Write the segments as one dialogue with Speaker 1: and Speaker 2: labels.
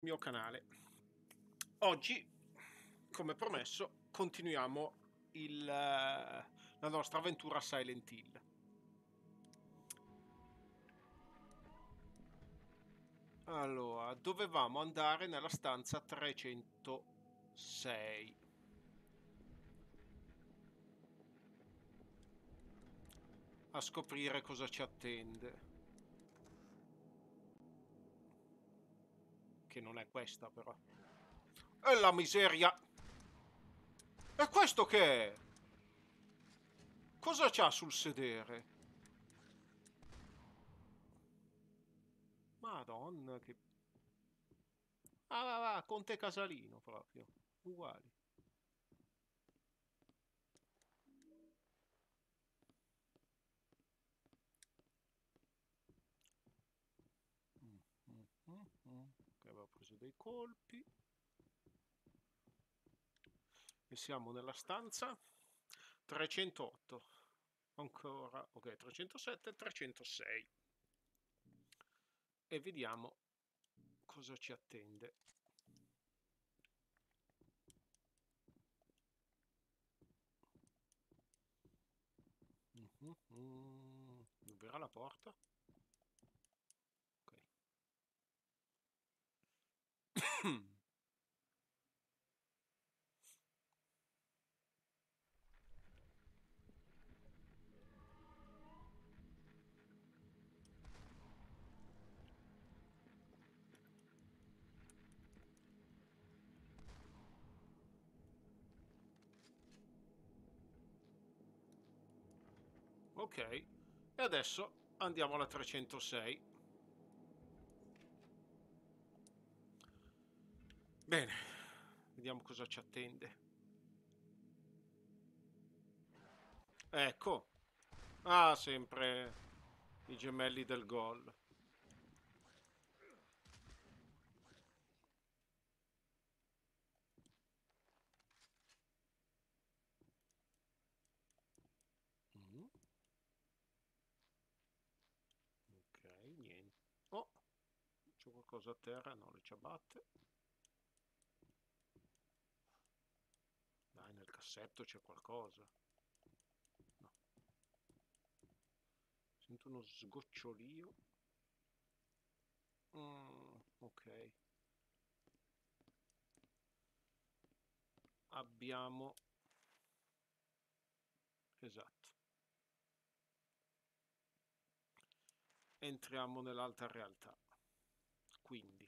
Speaker 1: mio canale. Oggi, come promesso, continuiamo la nostra avventura a Silent Hill. Allora, dovevamo andare nella stanza 306. A scoprire cosa ci attende. Che non è questa, però. E la miseria! E questo che è? Cosa c'ha sul sedere? Madonna, che... Ah, Conte Casalino, proprio. Uguali. Che aveva preso dei colpi. E siamo nella stanza 308. Ancora, ok, 307 e 306. E vediamo cosa ci attende. Dov'era la porta? Ok. Ok, e adesso andiamo alla 306. Bene, vediamo cosa ci attende. Ecco, sempre i gemelli del gol. Ok, niente. Oh, c'è qualcosa a terra? No, le ciabatte. Dai, nel cassetto c'è qualcosa. No. Sento uno sgocciolio. Ok. Abbiamo... Esatto. Entriamo nell'alta realtà. Quindi,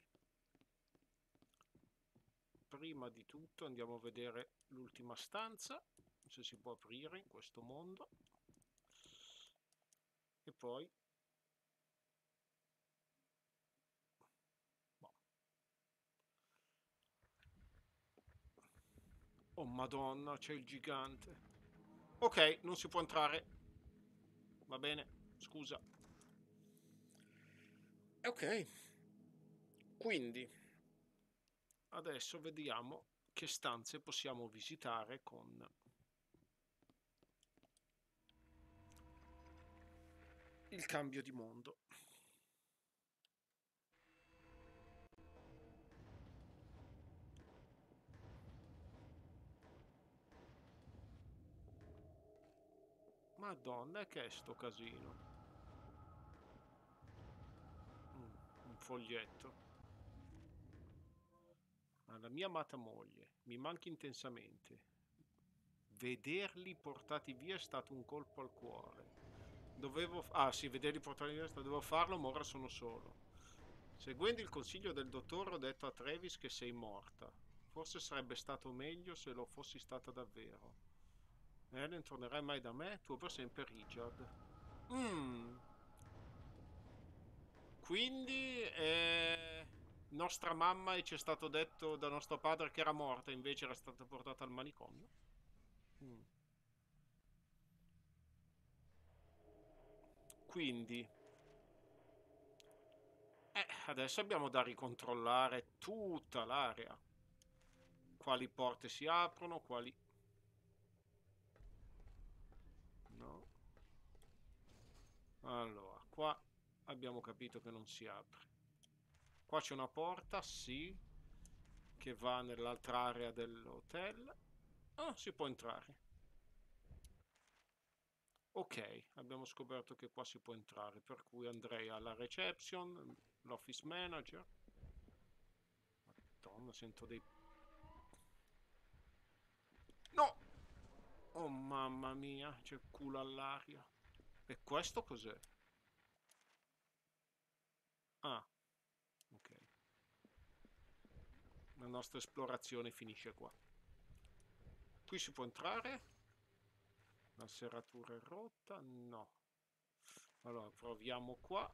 Speaker 1: prima di tutto andiamo a vedere l'ultima stanza, se si può aprire in questo mondo. E poi... Boh. Oh madonna, c'è il gigante. Ok, non si può entrare. Va bene, scusa. Ok. Quindi, adesso vediamo che stanze possiamo visitare con il cambio di mondo. Madonna, che è sto casino? Un foglietto. Alla mia amata moglie, mi manchi intensamente. Vederli portati via è stato un colpo al cuore. Sì, vederli portati via, dovevo farlo, ma ora sono solo. Seguendo il consiglio del dottore ho detto a Travis che sei morta. Forse sarebbe stato meglio se lo fossi stata davvero. Non tornerai mai da me, tuo per sempre Richard. Quindi nostra mamma e ci è stato detto da nostro padre che era morta, invece era stata portata al manicomio. Mm. Quindi adesso abbiamo da ricontrollare tutta l'area. Quali porte si aprono, quali... No. Allora, qua abbiamo capito che non si apre. Qua c'è una porta, sì. che va nell'altra area dell'hotel. Ah, si può entrare. Ok, abbiamo scoperto che qua si può entrare, per cui andrei alla reception, l'office manager. Madonna, sento dei... No! Oh mamma mia, c'è culo all'aria. E questo cos'è? Ah, ok. La nostra esplorazione finisce qua. Qui si può entrare? La serratura è rotta? No. Allora, proviamo qua.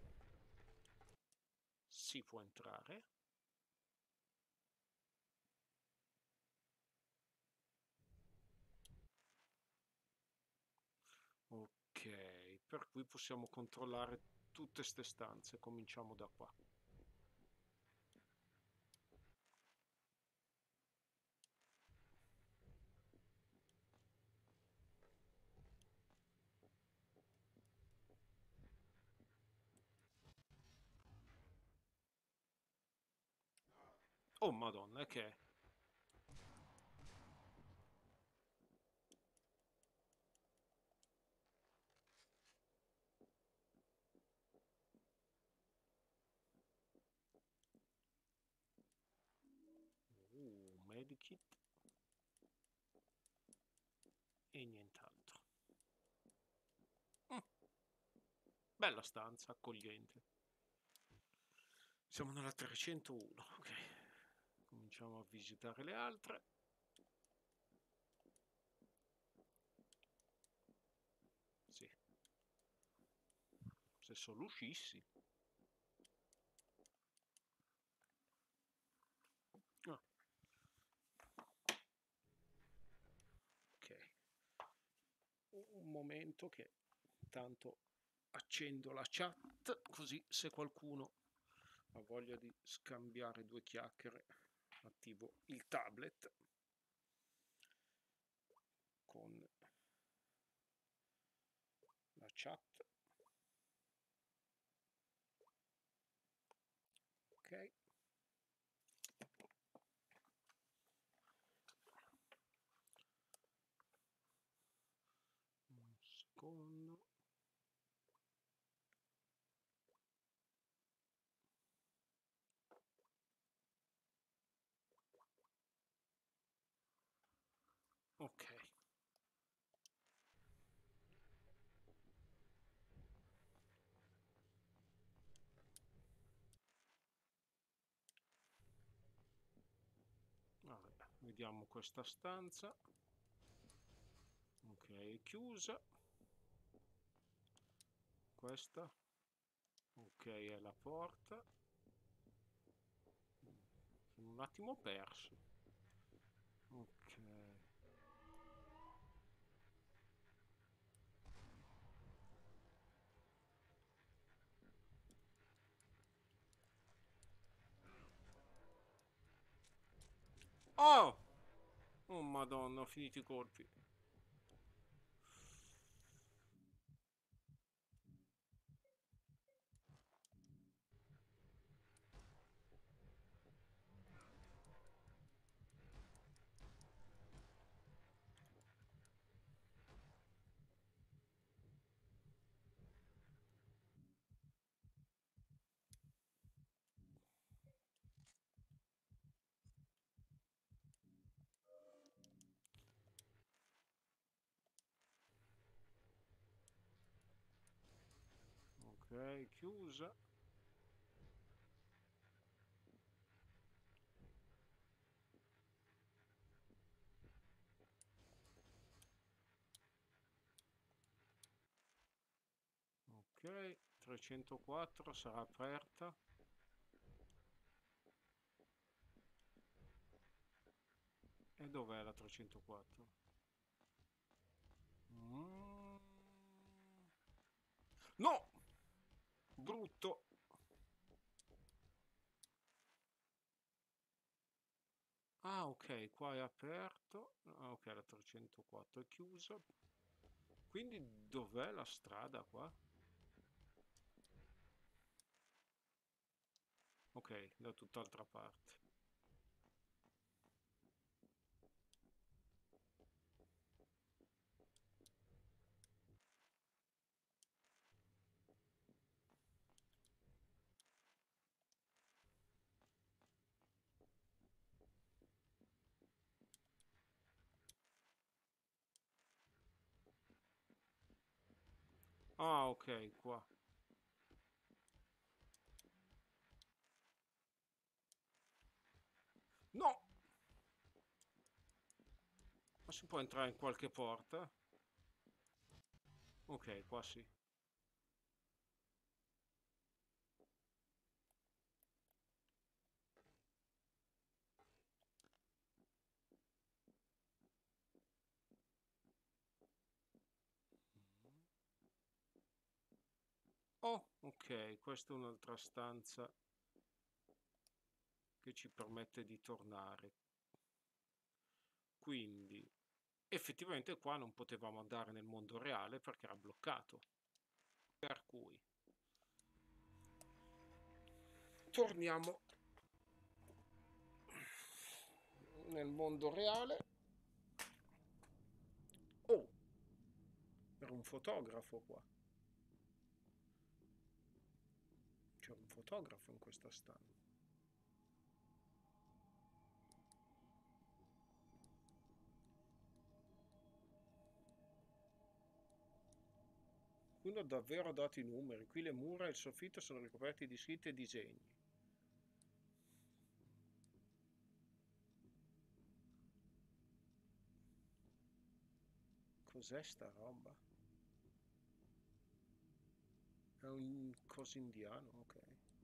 Speaker 1: Si può entrare. Ok, per cui possiamo controllare tutte ste stanze. Cominciamo da qua. Oh madonna, che è? Medikit e nient'altro. Mm, bella stanza, accogliente. Siamo nella 301, ok. Cominciamo a visitare le altre. Sì, se solo uscissi. Ah, ok. Un momento che tanto accendo la chat, così se qualcuno ha voglia di scambiare due chiacchiere, attivo il tablet con la chat. Ok. Un secondo. Ok. Vabbè, vediamo questa stanza. Ok, è chiusa. Questa. Ok, è la porta. Sono un attimo perso. Ok. Oh! Oh madonna, ho finito i colpi. Ok, chiusa. Ok, 304 sarà aperta. E dov'è la 304? Mm. No! Brutto! Ah, ok, qua è aperto. Ah, ok, la 304 è chiusa. Quindi dov'è la strada qua? Ok, da tutt'altra parte. Ah, ok, qua. No! Ma si può entrare in qualche porta? Ok, qua sì. Oh, ok, questa è un'altra stanza che ci permette di tornare. Quindi, effettivamente qua non potevamo andare nel mondo reale perché era bloccato. Per cui, torniamo nel mondo reale. Oh, era un fotografo qua. C'era un fotografo in questa stanza. Uno davvero ha dato i numeri. Qui le mura e il soffitto sono ricoperti di scritte e disegni. Cos'è sta roba? È un coso indiano, ok.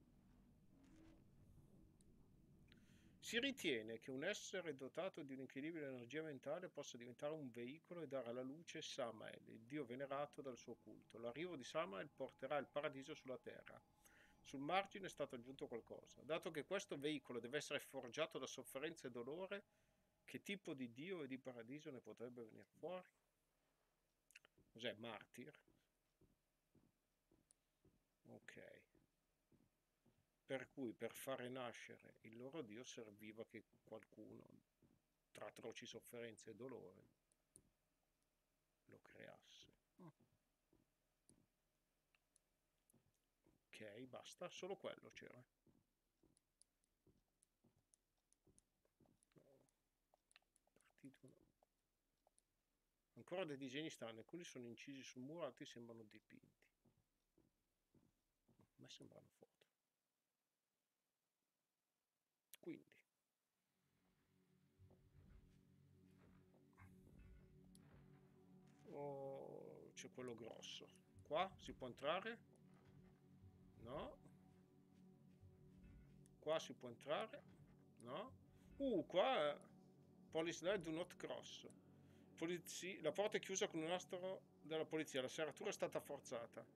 Speaker 1: Si ritiene che un essere dotato di un'incredibile energia mentale possa diventare un veicolo e dare alla luce Samael, il dio venerato dal suo culto. L'arrivo di Samael porterà il paradiso sulla terra. Sul margine è stato aggiunto qualcosa. Dato che questo veicolo deve essere forgiato da sofferenza e dolore, che tipo di dio e di paradiso ne potrebbe venire fuori? Cos'è, martir? Ok. Per cui per fare nascere il loro dio serviva che qualcuno, tra atroci sofferenze e dolore, lo creasse. Ok, basta, solo quello c'era. No, partito no. Ancora dei disegni strani, alcuni sono incisi sul muro, altri sembrano dipinti. A me sembrano foto. Quindi, oh, c'è quello grosso. Qua si può entrare? No. Qua si può entrare? No. Qua Police Light do not cross. La porta è chiusa con un nastro della polizia. La serratura è stata forzata.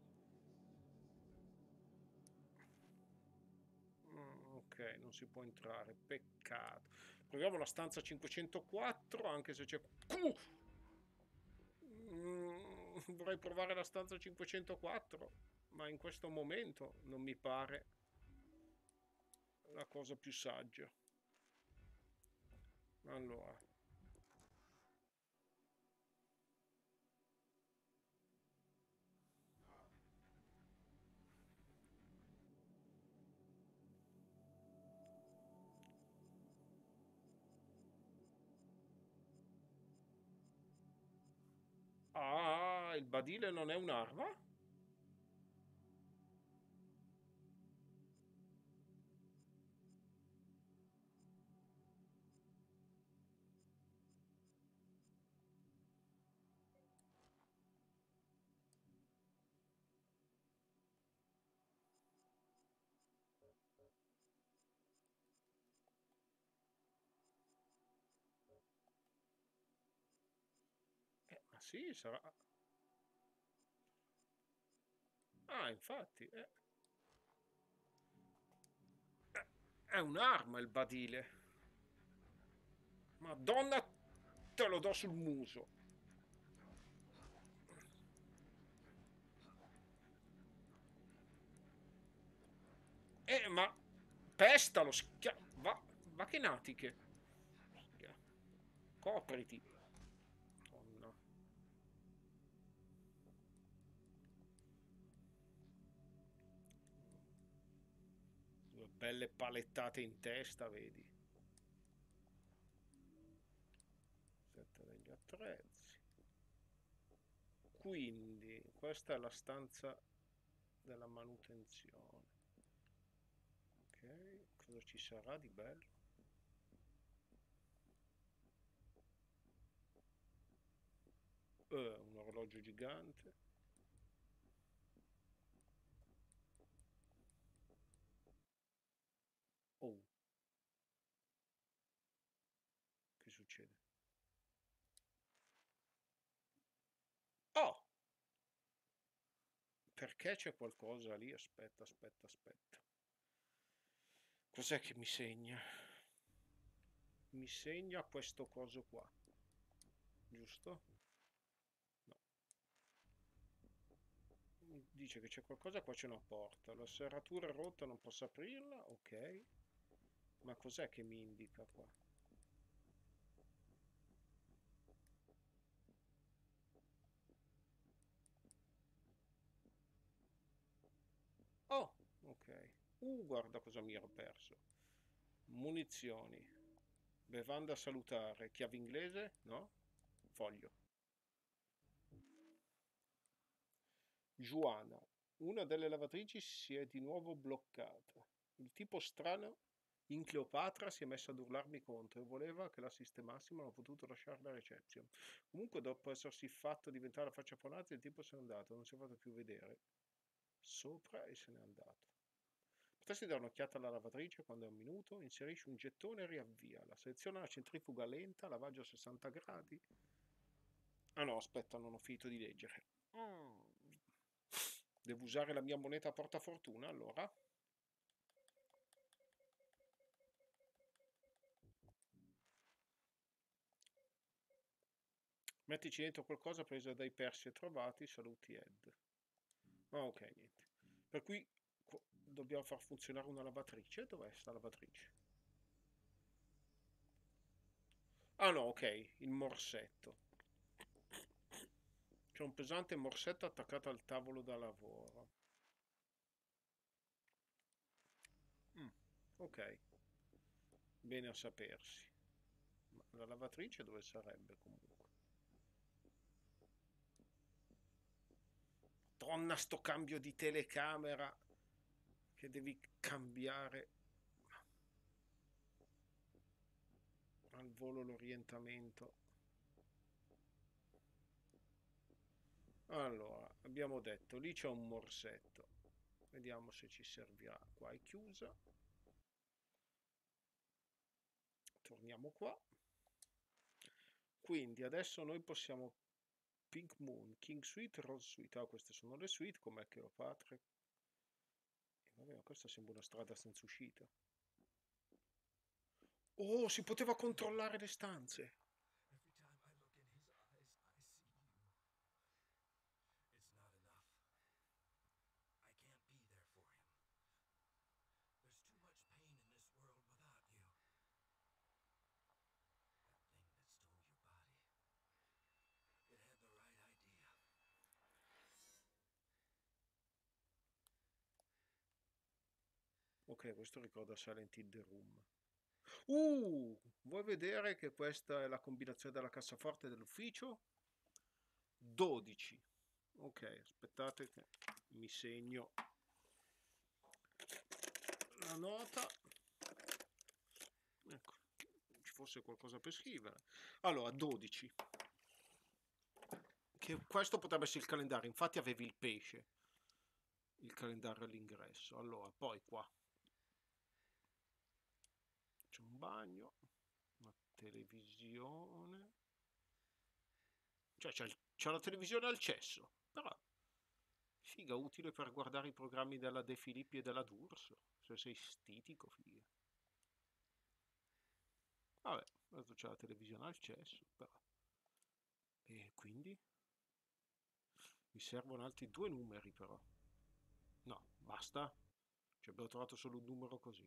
Speaker 1: Ok, non si può entrare. Peccato. Proviamo la stanza 504, anche se c'è... vorrei provare la stanza 504, ma in questo momento non mi pare la cosa più saggia. Allora, ah, il badile non è un'arma? Ma sì, sarà. Ah, infatti, è un'arma il badile. Madonna, te lo do sul muso. Ma pesta lo schia... Va che natiche. Copriti. Madonna. Due belle palettate in testa, vedi. Setta degli attrezzi. Quindi, questa è la stanza della manutenzione. Ok, cosa ci sarà di bello? Un orologio gigante. Oh, che succede? Oh, perché c'è qualcosa lì? Aspetta, aspetta, aspetta. Cos'è che mi segna? Mi segna questo coso qua, giusto? No. Mi dice che c'è qualcosa, qua c'è una porta. La serratura è rotta, non posso aprirla, ok. Ma cos'è che mi indica qua? Oh, ok. Guarda cosa mi ero perso. Munizioni, bevanda salutare, chiave inglese? No? Foglio. Giuana, una delle lavatrici si è di nuovo bloccata. Il tipo strano in Cleopatra si è messo ad urlarmi contro e voleva che la sistemassimo, non ho potuto lasciare la reception. Comunque, dopo essersi fatto diventare la faccia fonazia, il tipo se n'è andato, non si è fatto più vedere sopra e se n'è andato. Potresti dare un'occhiata alla lavatrice quando è un minuto, inserisci un gettone e riavviala. Seleziona la centrifuga lenta, lavaggio a 60 gradi. Ah no, aspetta, non ho finito di leggere. Devo usare la mia moneta a portafortuna, allora? Mettici dentro qualcosa preso dai persi e trovati, saluti Ed. Ah, ok, niente. Per cui dobbiamo far funzionare una lavatrice. Dov'è sta lavatrice? Ah no, ok, il morsetto. C'è un pesante morsetto attaccato al tavolo da lavoro. Mm, ok, bene a sapersi. Ma la lavatrice dove sarebbe comunque? Donna, sto cambio di telecamera che devi cambiare al volo l'orientamento. Allora, abbiamo detto, lì c'è un morsetto. Vediamo se ci servirà. Qua è chiusa. Torniamo qua. Quindi adesso noi possiamo Pink Moon, King Suite, Rose Suite. Ah, queste sono le suite, com'è che Cleopatra. Vabbè, ma questa sembra una strada senza uscita. Oh, si poteva controllare le stanze. Ok, questo ricorda Silent Hill The Room. Vuoi vedere che questa è la combinazione della cassaforte dell'ufficio? 12. Ok, aspettate che mi segno la nota. Ecco, ci fosse qualcosa per scrivere. Allora, 12. Che questo potrebbe essere il calendario, infatti avevi il pesce, il calendario all'ingresso. Allora, poi qua c'è un bagno, una televisione. Cioè c'è la televisione al cesso, però figa, utile per guardare i programmi della De Filippi e della D'Urso, se sei stitico, figa. Vabbè, adesso c'è la televisione al cesso, però. E quindi mi servono altri due numeri, però. No, basta. Cioè, abbiamo trovato solo un numero così.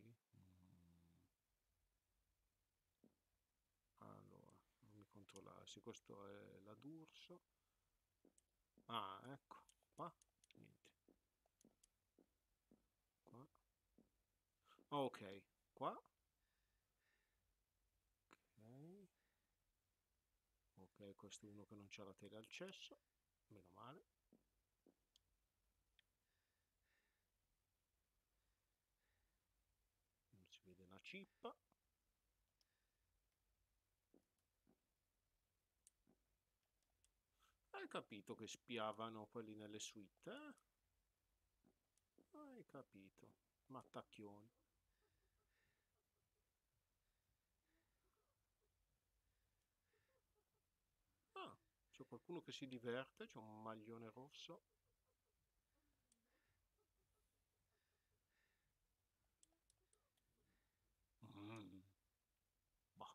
Speaker 1: Allora, fammi controllare. Sì, questo è la D'Urso. Ah, ecco. Qua, niente. Qua. Ok, qua. Ok. Ok, questo è uno che non c'ha la tele al cesso. Meno male. Non si vede una cippa. Hai capito che spiavano quelli nelle suite, eh? Hai capito. Mattacchioni. Ah, c'è qualcuno che si diverte, c'è un maglione rosso. Mm, bah.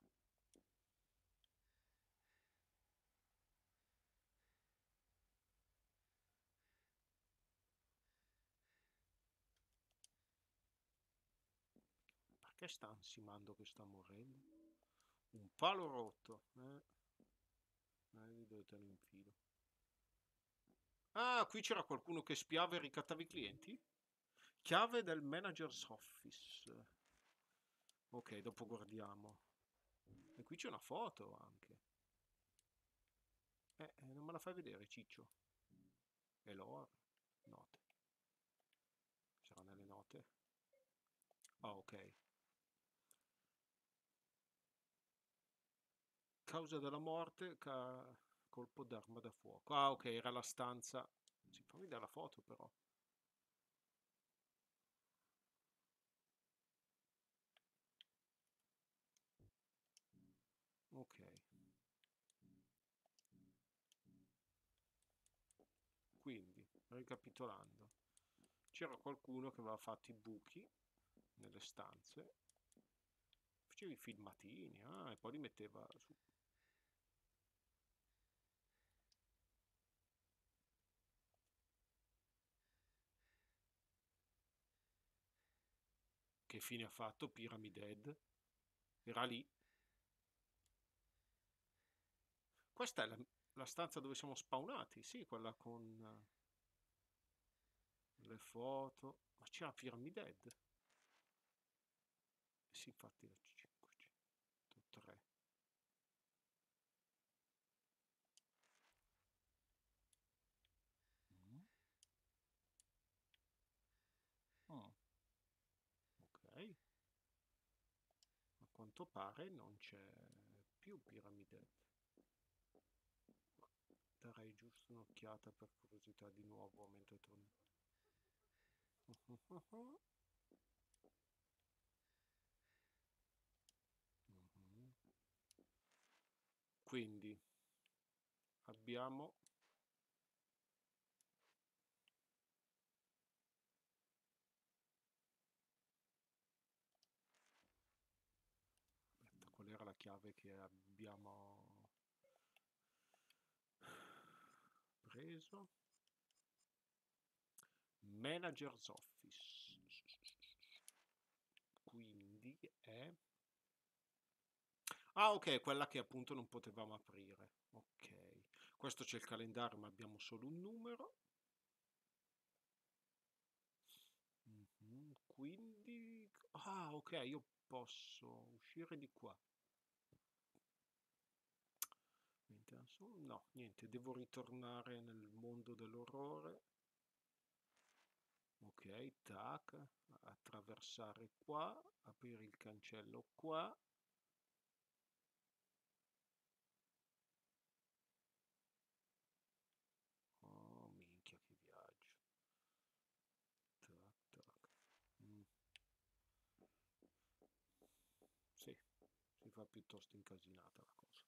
Speaker 1: Perché sta ansimando che sta morendo? Un palo rotto. Dove te lo infilo? Ah, qui c'era qualcuno che spiava e ricattava i clienti? Chiave del manager's office. Ok, dopo guardiamo. E qui c'è una foto anche. Non me la fai vedere, Ciccio. E l'oro. Note. Sarà nelle note? Ah, ok. Causa della morte, colpo d'arma da fuoco. Ah, ok, era la stanza. Sì, fammi vedere la foto però. Ok, quindi, ricapitolando, c'era qualcuno che aveva fatto i buchi nelle stanze, faceva i filmatini, e poi li metteva su. Che fine ha fatto Pyramid Head? Era lì. Questa è la stanza dove siamo spawnati, sì, quella con le foto. Ma c'era Pyramid Head? Sì, infatti la 503. Mm. Mm, ok, a quanto pare non c'è più Pyramid Head. Darei giusto un'occhiata per curiosità di nuovo mentre torno. Mhm. Quindi abbiamo. Aspetta, qual era la chiave che abbiamo preso? Manager's Office. Quindi è. Ah, ok, quella che appunto non potevamo aprire. Ok. Questo c'è il calendario, ma abbiamo solo un numero. Mhm. Quindi. Ah, ok, io posso uscire di qua. No, niente, devo ritornare nel mondo dell'orrore. Ok, tac, attraversare qua, aprire il cancello qua. Oh, minchia, che viaggio. Tac, tac. Mm, sì, si fa piuttosto incasinata la cosa.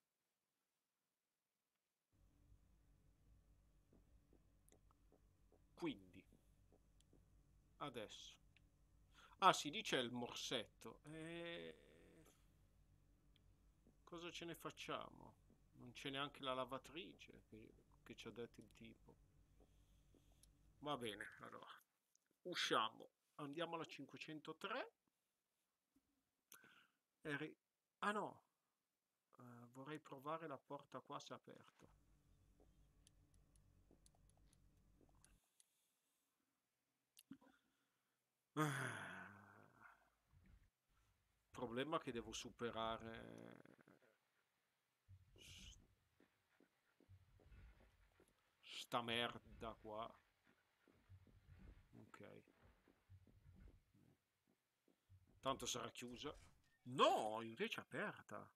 Speaker 1: Quindi, adesso. Ah, si dice il morsetto. Cosa ce ne facciamo? Non c'è neanche la lavatrice che ci ha detto il tipo. Va bene, allora. Usciamo. Andiamo alla 503. Eri- Ah no, vorrei provare la porta qua se è aperta. Problema che devo superare sta merda qua. Ok. Tanto sarà chiusa. No, invece è aperta.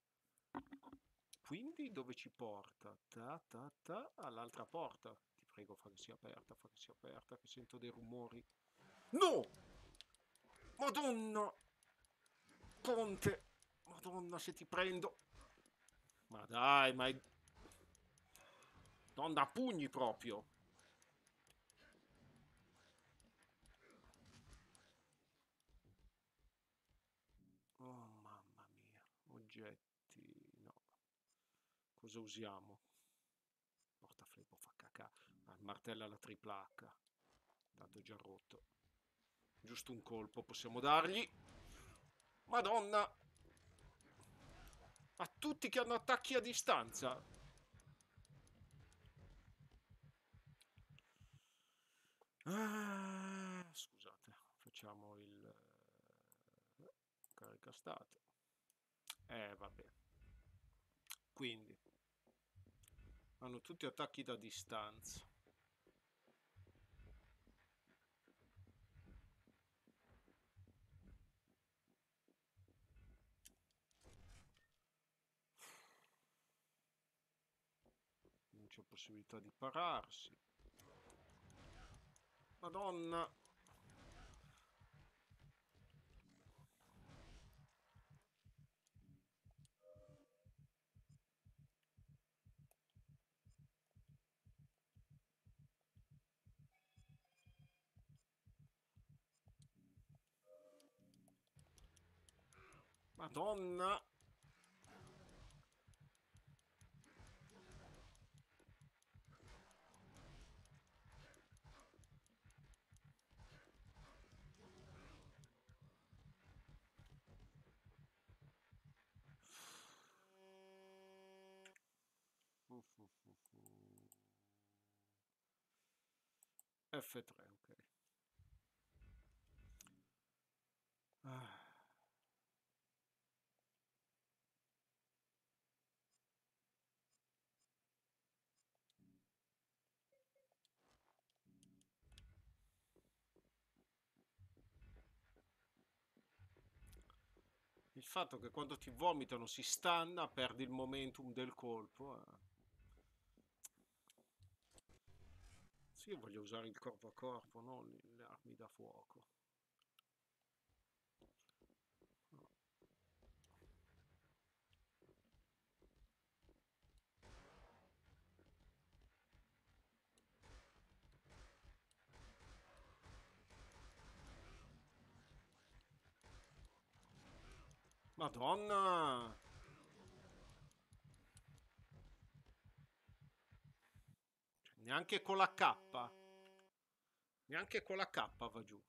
Speaker 1: Quindi dove ci porta? Ta ta ta all'altra porta. Ti prego, fa che sia aperta, fa che sia aperta, che sento dei rumori. No! Madonna! Conte! Madonna, se ti prendo. Ma dai, ma è... Donna, a pugni proprio. Oh, mamma mia. Oggetti... No. Cosa usiamo? Portafleppo fa cacà. Ah, il martello alla tripla H. Tanto è già rotto. Giusto un colpo possiamo dargli. Madonna! A tutti che hanno attacchi a distanza. Scusate, facciamo il carica stato. Vabbè. Quindi hanno tutti attacchi da distanza. Non c'è possibilità di pararsi. Madonna. Madonna. F3, ok. Ah. Il fatto che quando ti vomitano si stanna, perdi il momentum del colpo. Sì, io voglio usare il corpo a corpo, non le armi da fuoco. No. Madonna! Cioè, neanche con la K. Neanche con la K va giù.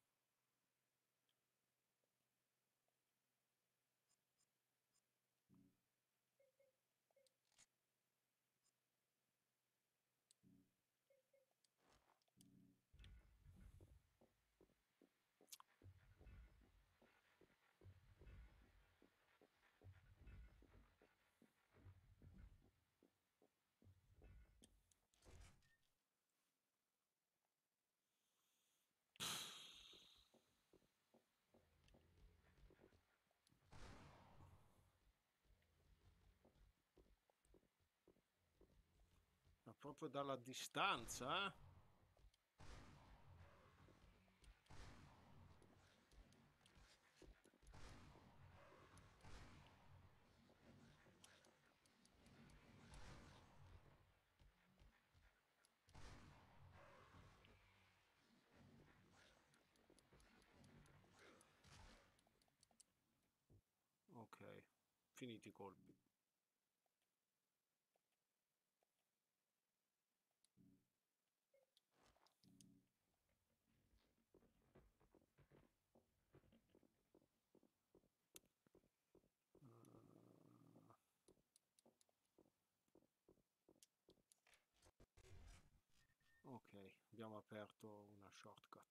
Speaker 1: Ma proprio dalla distanza, eh? Ok, finiti i colpi. Ok, abbiamo aperto una shortcut.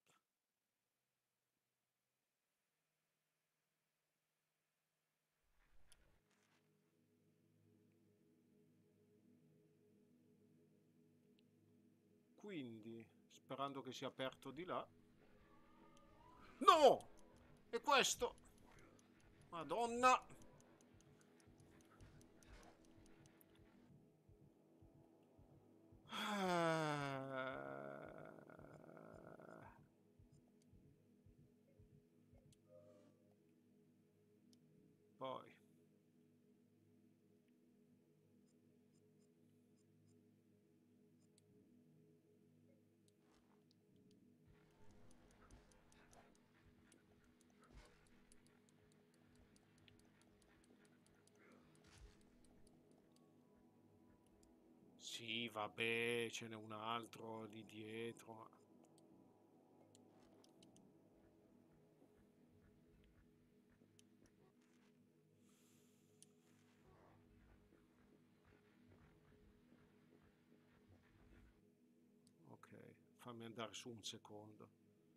Speaker 1: Quindi, sperando che sia aperto di là. No! E questo? Madonna! Poi. Sì, vabbè, ce n'è un altro lì dietro, ma... Ok, fammi andare su un secondo.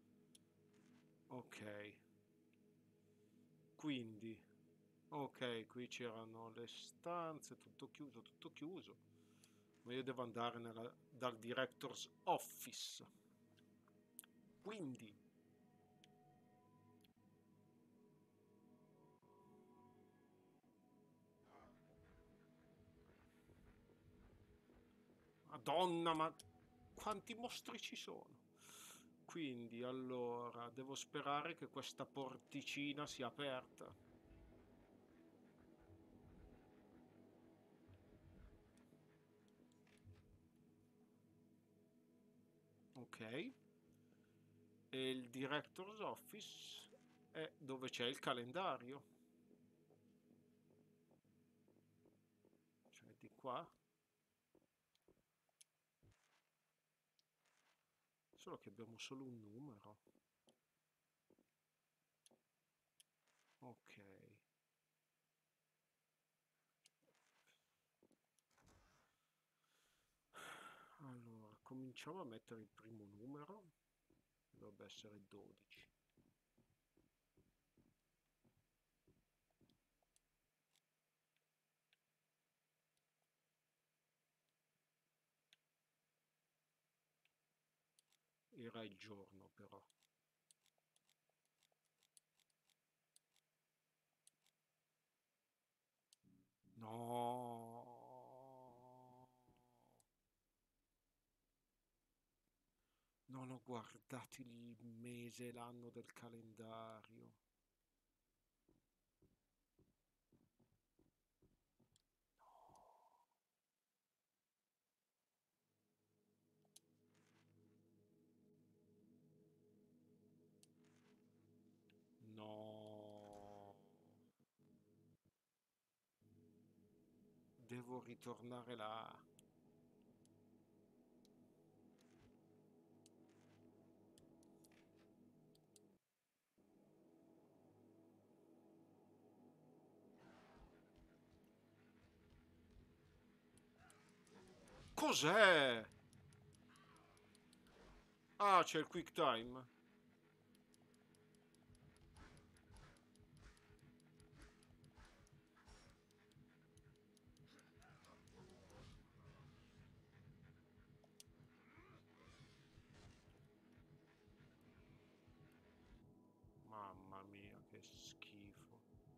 Speaker 1: Ok, quindi... Ok, qui c'erano le stanze, tutto chiuso, tutto chiuso. Ma io devo andare dal director's office. Quindi... Madonna, ma quanti mostri ci sono? Quindi, allora, devo sperare che questa porticina sia aperta. Ok. E il director's office è dove c'è il calendario. Cioè di qua. Solo che abbiamo solo un numero. Ok. Allora, cominciamo a mettere il primo numero. Dovrebbe essere 12. Era il giorno però. No. Non ho guardato il mese e l'anno del calendario. No. Devo ritornare là. Cos'è? Ah, c'è il quick time. Mamma mia, che schifo.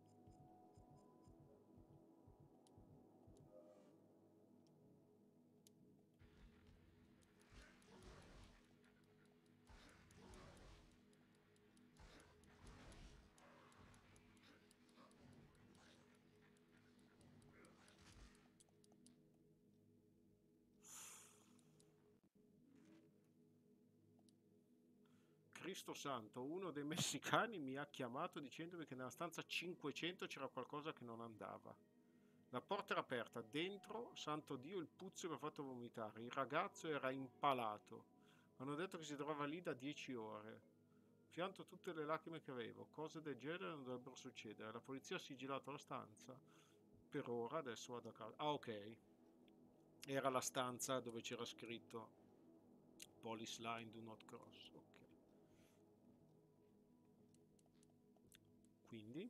Speaker 1: Cristo santo, uno dei messicani mi ha chiamato dicendomi che nella stanza 500 c'era qualcosa che non andava. La porta era aperta, dentro, santo Dio, il puzzo mi ha fatto vomitare. Il ragazzo era impalato. Hanno detto che si trovava lì da 10 ore. Pianto tutte le lacrime che avevo. Cose del genere non dovrebbero succedere. La polizia ha sigillato la stanza. Per ora, adesso vado a casa. Ah, ok. Era la stanza dove c'era scritto Police line do not cross. Ok. Quindi,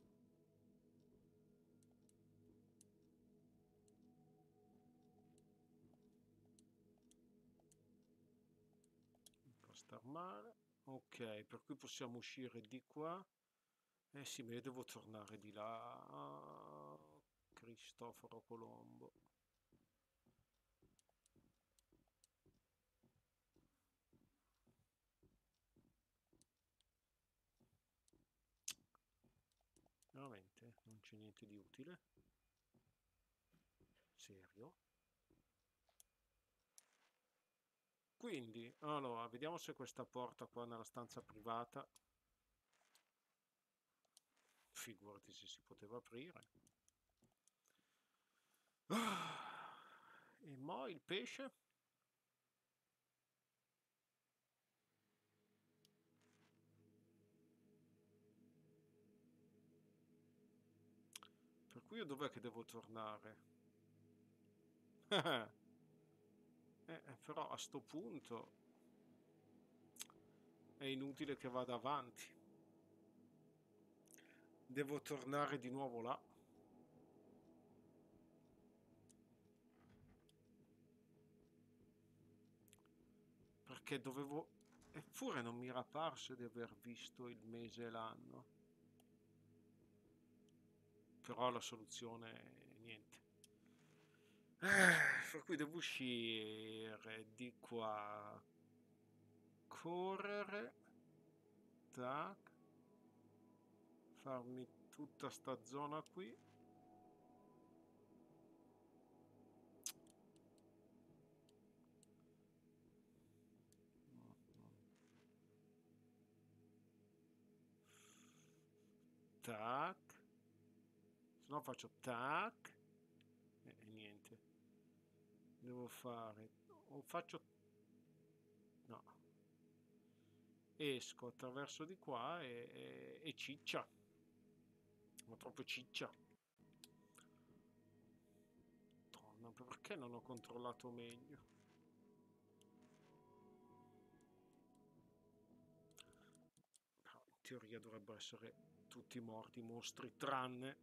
Speaker 1: fermare. Ok, per cui possiamo uscire di qua. Eh sì, ma io devo tornare di là. Ah, Cristoforo Colombo. Veramente? Non c'è niente di utile? Serio? Quindi, allora, vediamo se questa porta qua nella stanza privata, figurati se si poteva aprire. Ah, e mo il pesce? Per cui io dov'è che devo tornare? Però a sto punto è inutile che vada avanti. Devo tornare di nuovo là. Perché dovevo... Eppure non mi era parso di aver visto il mese e l'anno. Però la soluzione è niente. Per cui devo uscire di qua. Correre. Tac. Farmi tutta sta zona qui. Tac. Se no faccio tac. E niente. Devo fare... O faccio... No. Esco attraverso di qua e ciccia. Ma proprio ciccia. Madonna, perché non ho controllato meglio? Però in teoria dovrebbero essere tutti morti i mostri, tranne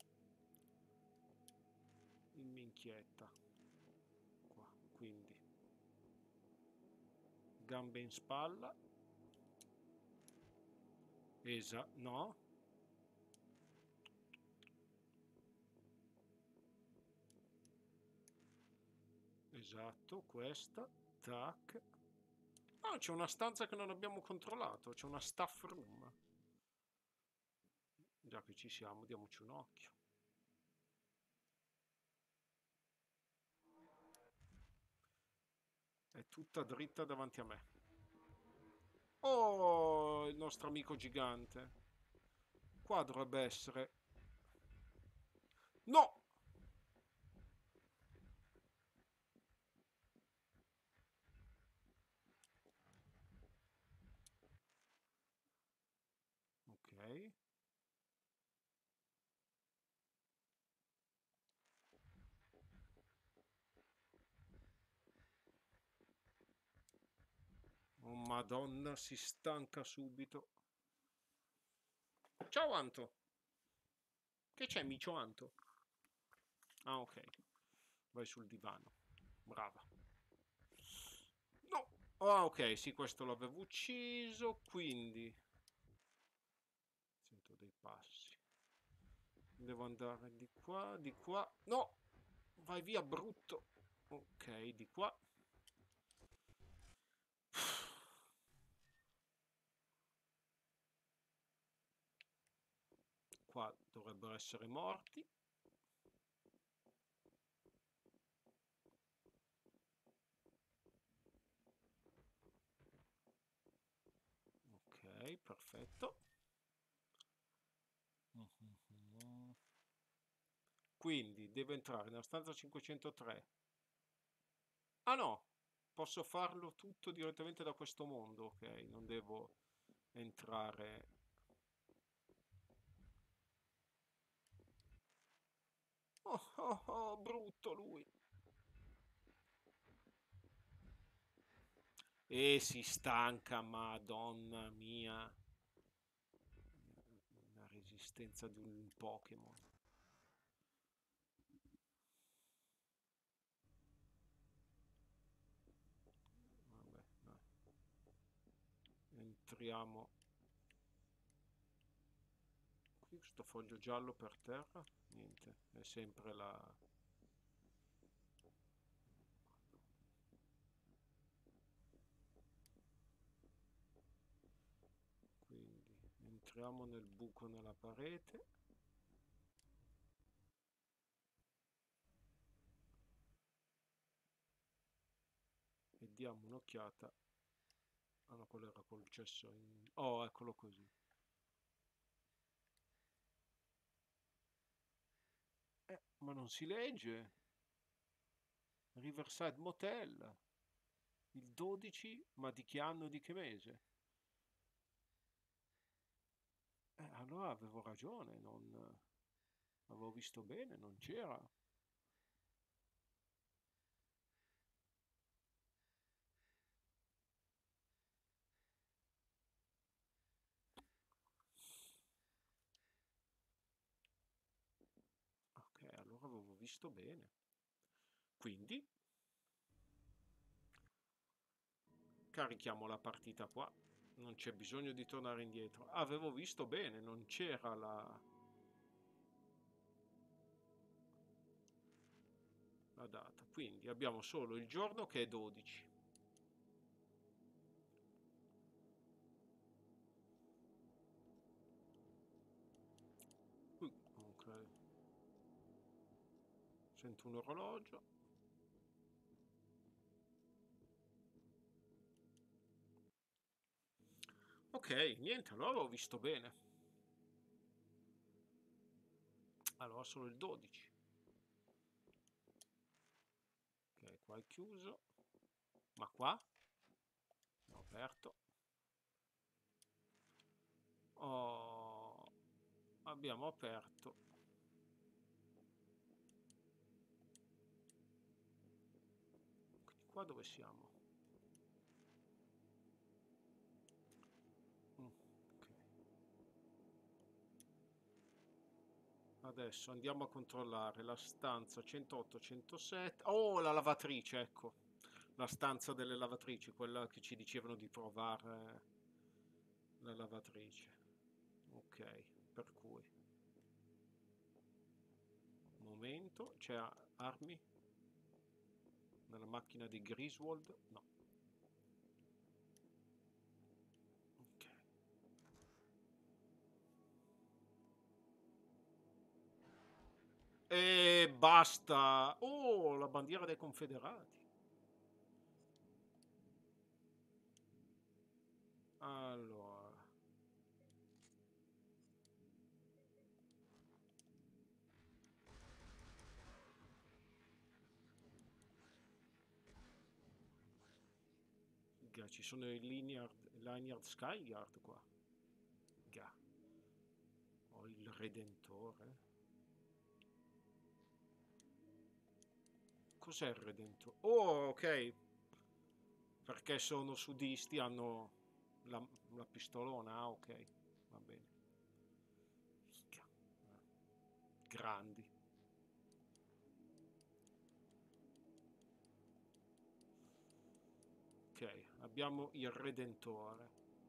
Speaker 1: il minchietta. Qua, quindi gambe in spalla. No. Esatto, questa. Tac. Ah, c'è una stanza che non abbiamo controllato, c'è una staff room. Già che ci siamo, diamoci un occhio. È tutta dritta davanti a me. Oh, il nostro amico gigante. Qua dovrebbe essere... No! Ok. Oh, Madonna, si stanca subito. Ciao Anto. Che c'è, micio Anto? Ah, ok. Vai sul divano. Brava. No! Ah, ok, sì, questo l'avevo ucciso, quindi... Sento dei passi. Devo andare di qua, di qua. No! Vai via, brutto. Ok, di qua. Qua dovrebbero essere morti. Ok, perfetto. Quindi devo entrare nella stanza 503. Ah no, posso farlo tutto direttamente da questo mondo, ok, non devo entrare. Oh, oh, oh, brutto lui. E si stanca, madonna mia. La resistenza di un Pokémon. Vabbè, dai. entriamo qui, questo foglio giallo per terra, niente, è sempre la... Quindi entriamo nel buco nella parete. E diamo un'occhiata. Ah no, quello era col cesso in... Oh, eccolo così. Ma non si legge. Riverside Motel. Il 12, ma di che anno, di che mese? Allora avevo ragione, non... Avevo visto bene, non c'era. Ok, allora avevo visto bene. Quindi carichiamo la partita qua. Non c'è bisogno di tornare indietro. Avevo visto bene, non c'era la data. Quindi abbiamo solo il giorno che è 12. Ok. Sento un orologio. Ok, niente, allora ho visto bene. Allora solo il 12. Ok, qua è chiuso. Ma qua? È aperto. Oh, abbiamo aperto. Quindi qua dove siamo? Ok. Adesso andiamo a controllare la stanza 108-107. Oh, la lavatrice, ecco. La stanza delle lavatrici, quella che ci dicevano di provare la lavatrice. Ok, per cui... Momento, c'è armi nella macchina di Griswold? No. Ok. E basta. Oh, la bandiera dei Confederati. Allora, ci sono i Lanyard Skyguard qua. Ga. Ho il Redentore. Cos'è il Redentore? Oh, ok. Perché sono sudisti, hanno la pistolona. Ah, ok. Va bene. Ga. Grandi. Ok, abbiamo il Redentore.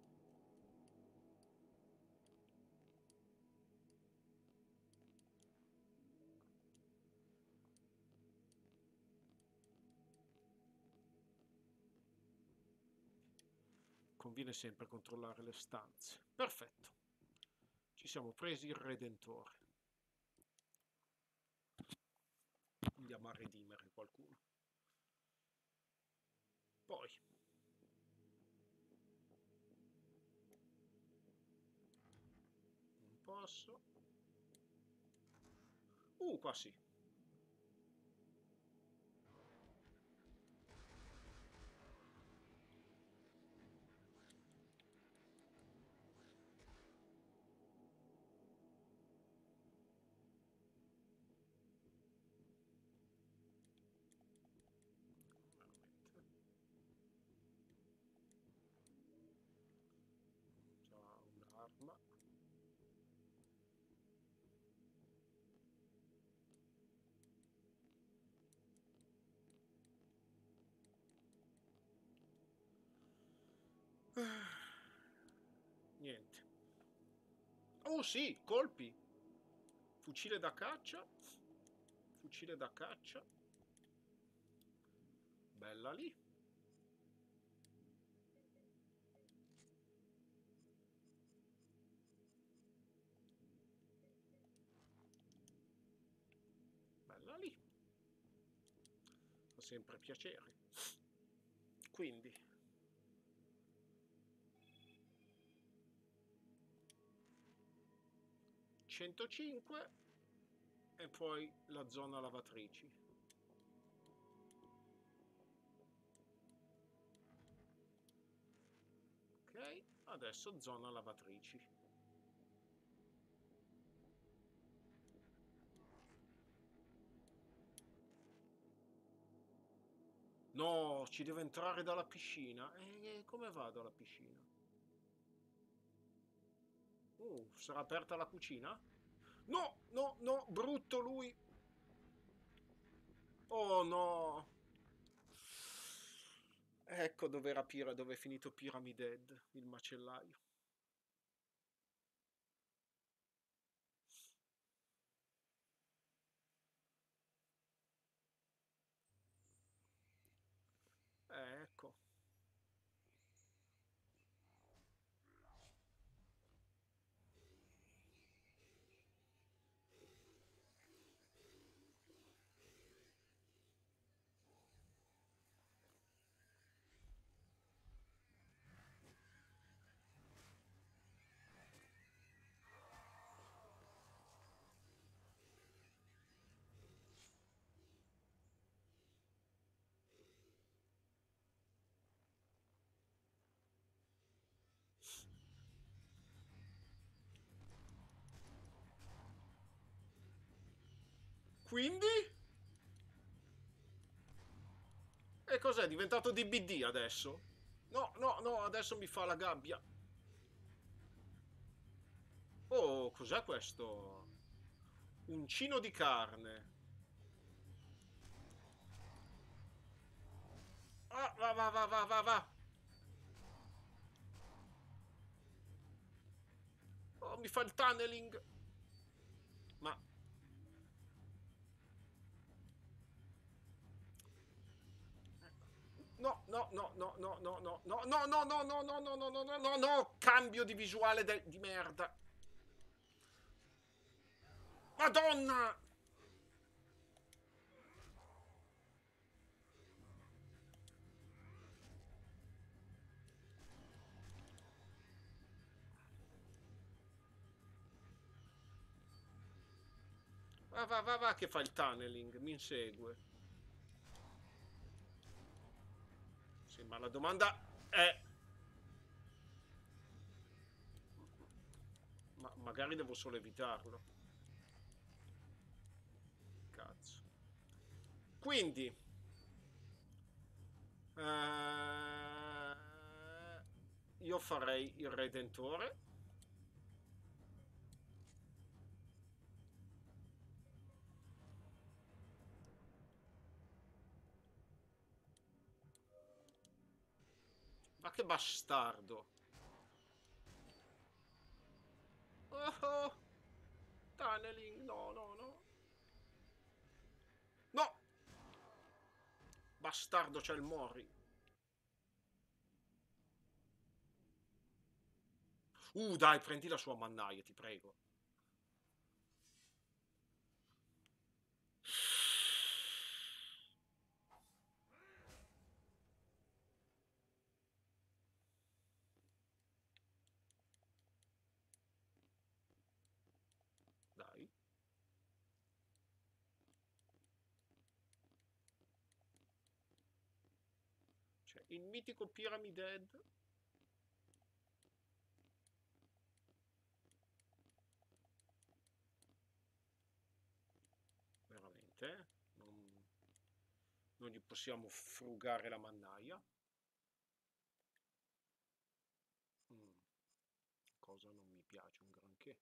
Speaker 1: Conviene sempre controllare le stanze. Perfetto. Ci siamo presi il Redentore. Andiamo a redimere qualcuno. Poi. Non posso. Qua sì. Già un'arma. Niente. Oh sì, colpi. Fucile da caccia. Fucile da caccia. Bella lì. Bella lì. Fa sempre piacere. Quindi 105 e poi la zona lavatrici. Ok, adesso zona lavatrici. No, ci deve entrare dalla piscina. E come vado alla piscina? Sarà aperta la cucina? No, no, no, brutto lui. Oh no. Ecco dove è finito Pyramid Head, il macellaio. Ecco. Quindi? E cos'è? È diventato DBD adesso? No, no, no, adesso mi fa la gabbia. Oh, cos'è questo? Uncino di carne. Ah, va, va, va, va, va, va. Oh, mi fa il tunneling. Ma no, no, no, no, no, no, no, no, no, no, no, no, no, no, no, no, no, no, no, cambio di visuale di merda. Madonna! Va, va, va, va che fa il tunneling, mi insegue. Sì, ma la domanda è... Ma magari devo solo evitarlo. Cazzo. Quindi... eh, io farei il Redentore. Ma che bastardo. Oh, oh, tunneling, no, no, no. No! Bastardo, c'è il Mori. Dai, prendi la sua mannaia, ti prego. Dai. Cioè, il mitico Pyramid Head. Veramente, eh? Non gli possiamo frugare la mannaia. Mm, cosa non mi piace un granché.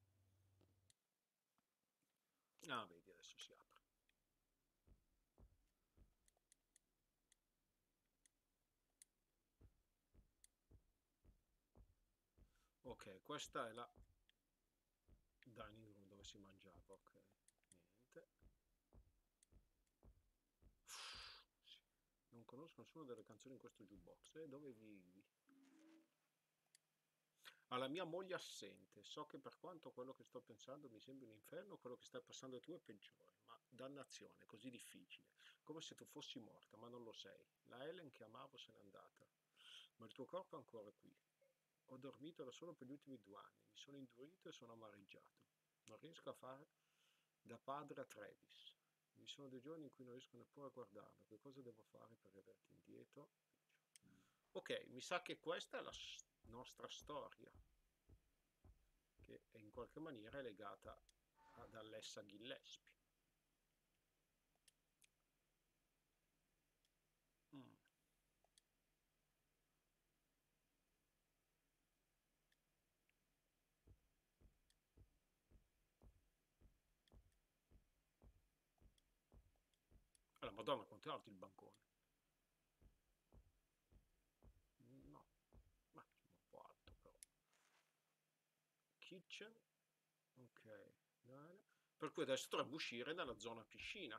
Speaker 1: Ah, vedi, adesso si apre. Ok, questa è la dining room dove si mangiava, ok. Niente. Sì. Non conosco nessuna delle canzoni in questo jukebox. Dove vivi? Alla mia moglie assente. So che per quanto quello che sto pensando mi sembri un inferno, quello che stai passando tu è peggiore. Ma dannazione, così difficile. Come se tu fossi morta, ma non lo sei. La Helen che amavo se n'è andata. Ma il tuo corpo è ancora qui. Ho dormito da solo per gli ultimi 2 anni. Mi sono indurito e sono amareggiato. Non riesco a fare da padre a Travis. Vi sono dei giorni in cui non riesco neppure a guardarlo. Che cosa devo fare per averti indietro? Ok, mi sa che questa è la nostra storia, che in qualche maniera è legata ad Alessa Gillespie. Mm. Allora, Madonna, quanto è alto il bancone? No, ma un po' alto però. Kitchen, ok, bene. Per cui adesso dovrebbe uscire dalla zona piscina.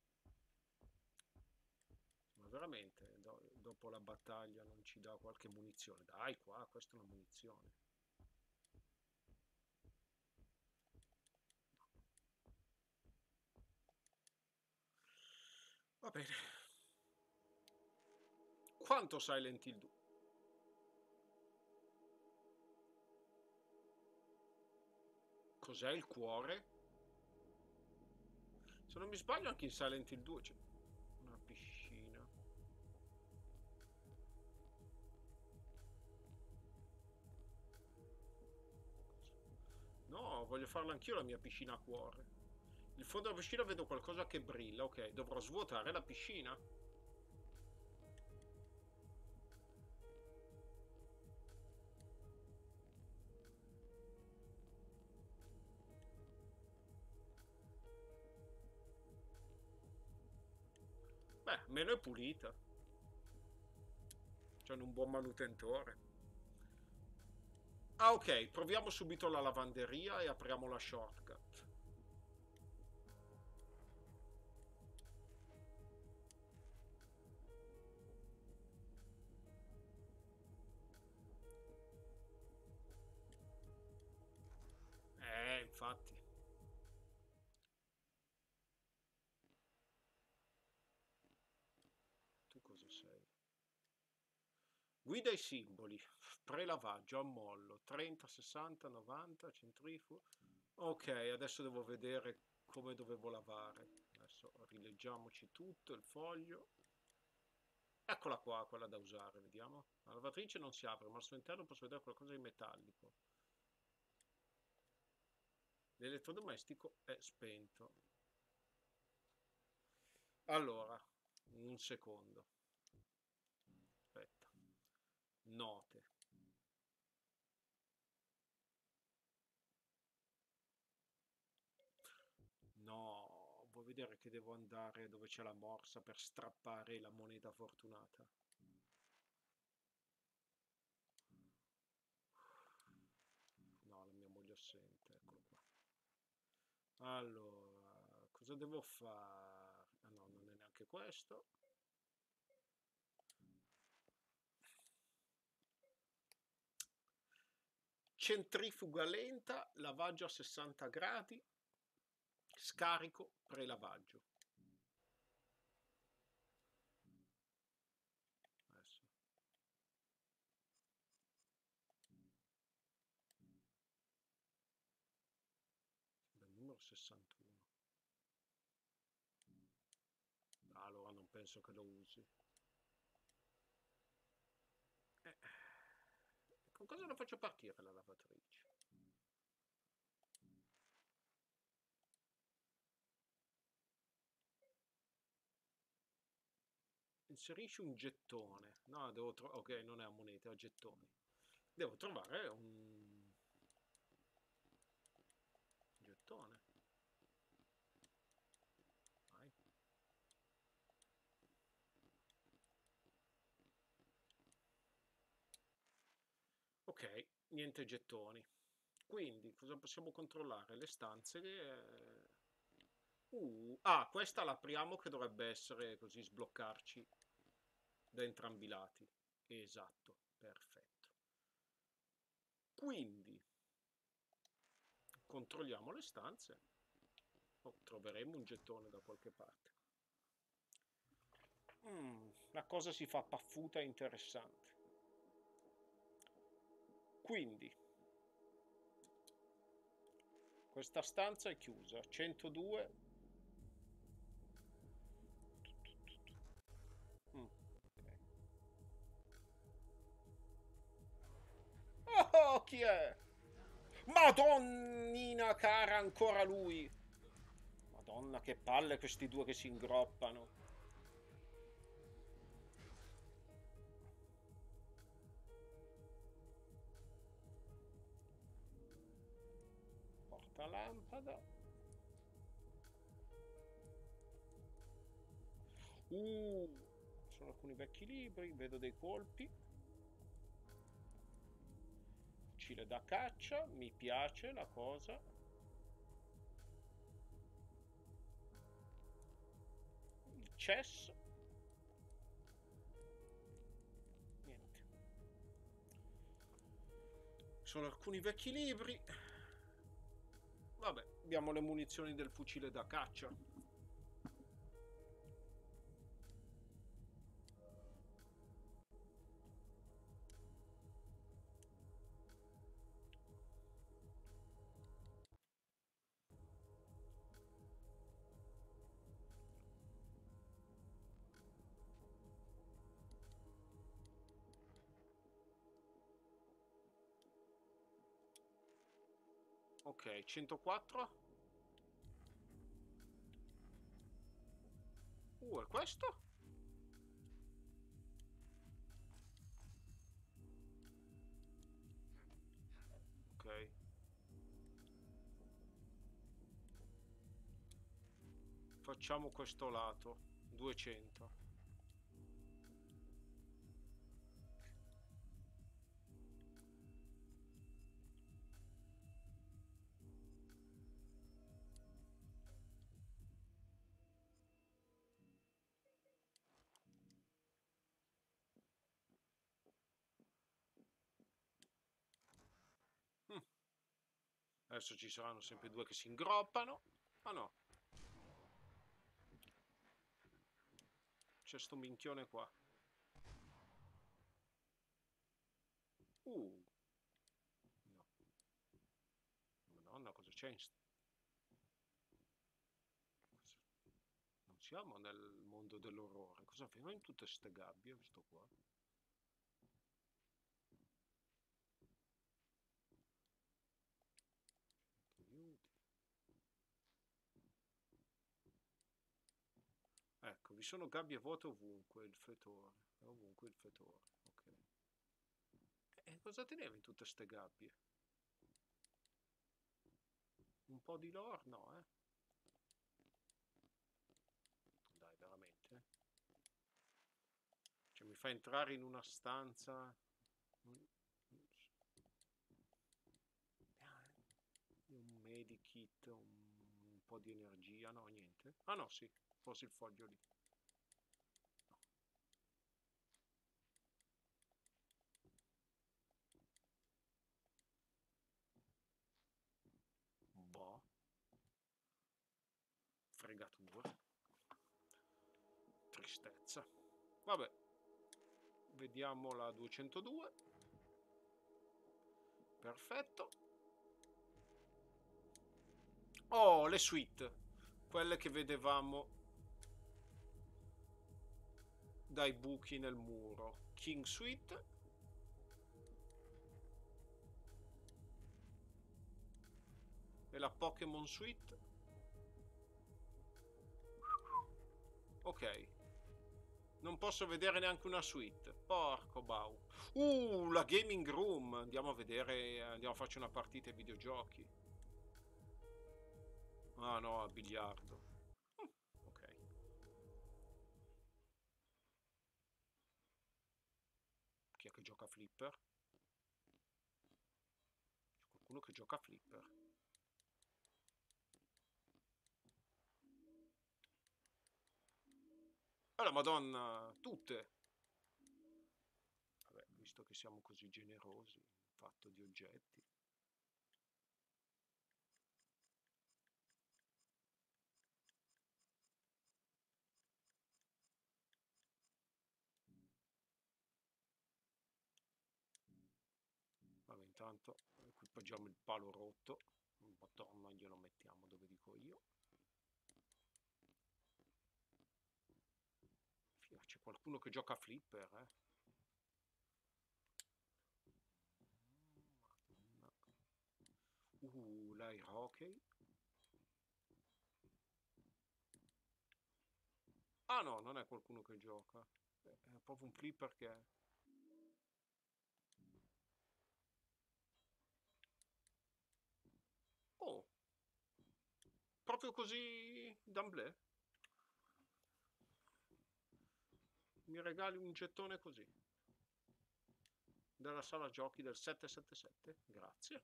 Speaker 1: Ma veramente, dopo la battaglia non ci dà qualche munizione? Dai, qua, questa è una munizione. Va bene. Quanto Silent Hill 2? Cos'è il cuore? Se non mi sbaglio anche in Silent Hill 2 c'è una piscina. No, voglio farla anch'io la mia piscina a cuore. Il fondo della piscina vedo qualcosa che brilla, ok, dovrò svuotare la piscina. Beh, meno è pulita. C'è un buon manutentore. Ah, ok, proviamo subito la lavanderia e apriamo la shortcut. Infatti. Tu cosa sei? Guida i simboli. Prelavaggio, ammollo. 30, 60, 90, centrifugo. Ok, adesso devo vedere come dovevo lavare. Adesso rileggiamoci tutto il foglio. Eccola qua, quella da usare, vediamo. La lavatrice non si apre, ma al suo interno posso vedere qualcosa di metallico. L'elettrodomestico è spento. Allora, un secondo. Aspetta. Note. No, vuoi vedere che devo andare dove c'è la morsa per strappare la moneta fortunata? No, la mia moglie è assente, eccolo qua. Allora, cosa devo fare? Ah no, non è neanche questo. Centrifuga lenta, lavaggio a 60 gradi, scarico, prelavaggio. Adesso. Bel numero 61. Allora non penso che lo usi. Eh, con cosa la faccio partire la lavatrice? Inserisci un gettone. No, devo trovare. Ok, non è a monete, è a gettoni. Devo trovare un gettone. Vai. Ok. niente gettoni. Quindi cosa possiamo controllare? Le stanze che... questa l'apriamo che dovrebbe essere così sbloccarci da entrambi i lati. Esatto, perfetto. Quindi controlliamo le stanze. Oh, troveremo un gettone da qualche parte. La cosa si fa paffuta e interessante. Quindi questa stanza è chiusa. 102. Ok. Oh, chi è? Madonnina cara, ancora lui. Madonna, che palle questi due che si ingroppano. Porta lampada. Sono alcuni vecchi libri, vedo dei colpi. Fucile da caccia, mi piace la cosa. Il cesso. Niente. Sono alcuni vecchi libri. Vabbè, abbiamo le munizioni del fucile da caccia. Ok, 104. È questo? Ok. Facciamo questo lato. 200. Mm. Adesso ci saranno sempre due che si ingroppano. Ah no, c'è sto minchione qua. Uh, no. Madonna, cosa c'è in Non siamo nel mondo dell'orrore. Cosa fanno in tutte ste gabbie, questo qua? Aiuti. Ecco, vi sono gabbie vuote ovunque, il fetore. Ovunque il fetore, ok. E cosa teneva in tutte ste gabbie? Un po' di lore? No, eh? Dai, veramente? Cioè, mi fa entrare in una stanza... Un medikit, un po' di energia, no, niente. Ah no, sì, forse il foglio lì. Boh, fregatura. Tristezza. Vabbè, vediamo la 202. Perfetto. Oh, le suite. Quelle che vedevamo dai buchi nel muro. King Suite. E la Pokémon Suite. Ok. Non posso vedere neanche una suite. Porco bau. La gaming room. Andiamo a vedere. Andiamo a farci una partita ai videogiochi. Ah no, a biliardo. Ok. Chi è che gioca a flipper? qualcuno che gioca a flipper. Oh la Madonna, tutte! Vabbè, visto che siamo così generosi in fatto di oggetti. Vabbè, intanto equipaggiamo il palo rotto, un bottom glielo mettiamo dove dico io. C'è qualcuno che gioca a flipper, eh? L'air hockey. Ah no, non è qualcuno che gioca. È proprio un flipper che è. Oh, proprio così d'amblè? Mi regali un gettone così? Della sala giochi del 777? Grazie.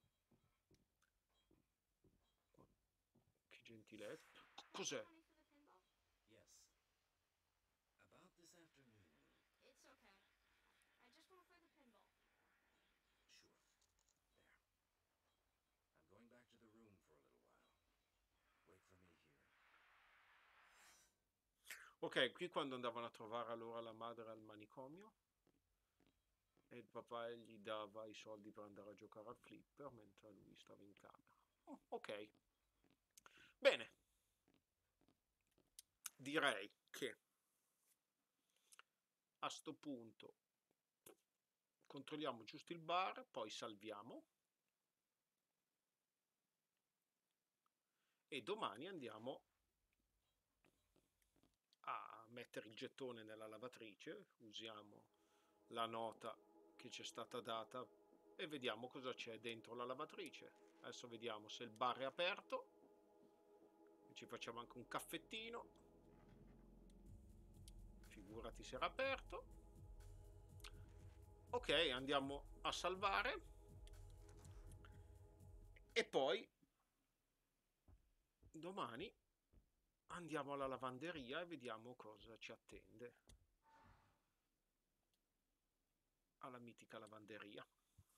Speaker 1: Che gentilezza. Cos'è?
Speaker 2: Yes. About this afternoon.
Speaker 3: It's okay. I just want to play the pinball.
Speaker 2: Sure. There. I'm going back to the room for a little while. Wait for me here.
Speaker 1: Ok, qui quando andavano a trovare allora la madre al manicomio e il papà gli dava i soldi per andare a giocare al flipper mentre lui stava in camera. Oh, ok. Bene. Direi che a sto punto controlliamo giusto il bar, poi salviamo e domani andiamo a mettere il gettone nella lavatrice, usiamo la nota che ci è stata data e vediamo cosa c'è dentro la lavatrice. Adesso vediamo se il bar è aperto, ci facciamo anche un caffettino, figurati se era aperto. Ok, andiamo a salvare e poi domani andiamo alla lavanderia e vediamo cosa ci attende. Alla mitica lavanderia.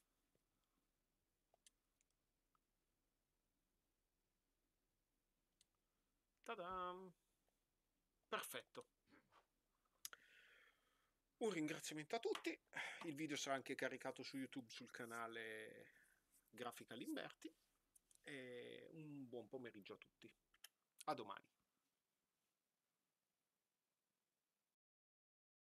Speaker 1: Ta-dam! Perfetto. Un ringraziamento a tutti. Il video sarà anche caricato su YouTube sul canale Grafica Limberti. E un buon pomeriggio a tutti. A domani.